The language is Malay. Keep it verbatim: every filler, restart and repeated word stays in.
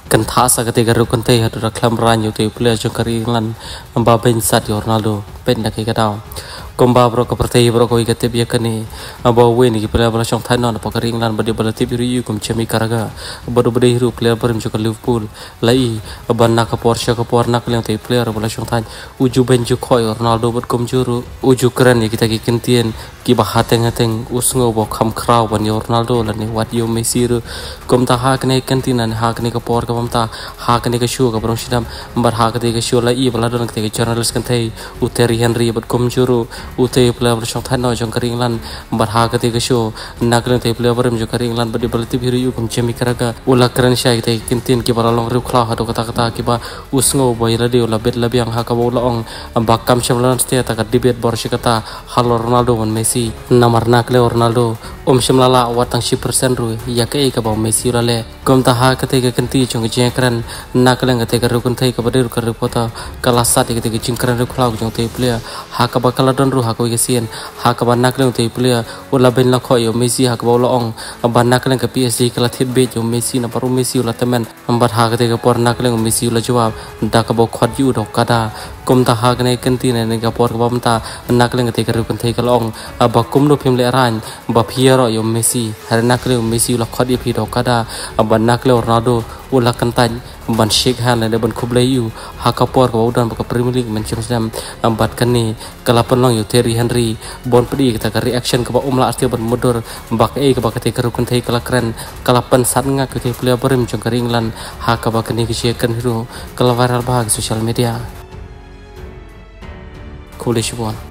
kan tha sa kate garu kan te hadu raklam ranyu te player jo kari lan amba ben sat Ronaldo pen na ke kadao komba bro ko pertei bro ko ikate biya kani aba wen ki player bala chong thai non pa kari lan bade bala te biru yu kum chemi karaga badu bade hiru player barim jo Liverpool lai aba na ka Porsche ka por na kleng te player bala chong thai uju ben jo khoi Ronaldo bot kom juru uju kran ni kita ki kintien ki ba hateng hateng usngo bo kham kraw ban Ronaldo lan ni wat yo Messi ru kom ta ha kne kantinan ha kne ka por ka bamta ha kne ka shu ka brong sidam bar ha ka ka shu la i bala don ka journalist kan thai uteri Henry bot kom juru ute player bala chong thai no jong kring lan bar ha ka ka shu na kren te player barim jo kring lan badi bala ti biru yu kum chemi karaga ula kran shai te kintin ki bala long ru khla ha do kata kata ki ba usngo bo ira de ula bet la biang ha ka bo la ong ba kam chamlan ste ta ka debate bor shikata halo Ronaldo wan Messi namar nakle Ronaldo om shimlala watang si persen ru ya ke ka ba Messi rale kom ta ha ka te ka kanti chong je kran nakle ngate ka ru kun thai ka badir ka ru pota kala sa te ke jing kran ru khla jong te player ha ka ba kala don ru ha ko ke sien ha ka ba nakle te player ula ben la kho yo Messi ha ka ba lo ong ba nakle ka P S G kala thit be jo Messi na paru Messi ula temen ambar ha ka te ka por nakle Messi ula jawab da ka ba khot yu do kada kom ta ha kne kanti ne ka por ka bamta nakle ngate ka ru kun thai ka long ba kum no phim le ran ba phiero yo Messi har nakle Messi ula khot pi do kada ba nakle Ronaldo ula kantan ban shake hand le ban khublai yu ha ka por ka udan ka Premier League mention sam ambat kani kala penong yu Terry Henry bon pedi kita ka reaction ka ba umla arti ban mudur bak e ka ba ka te ka rukun thai kala kren kala pen sat nga ka te player barim jong ka England ha ka ba kani ki kan hero kala viral ba social media Coolish one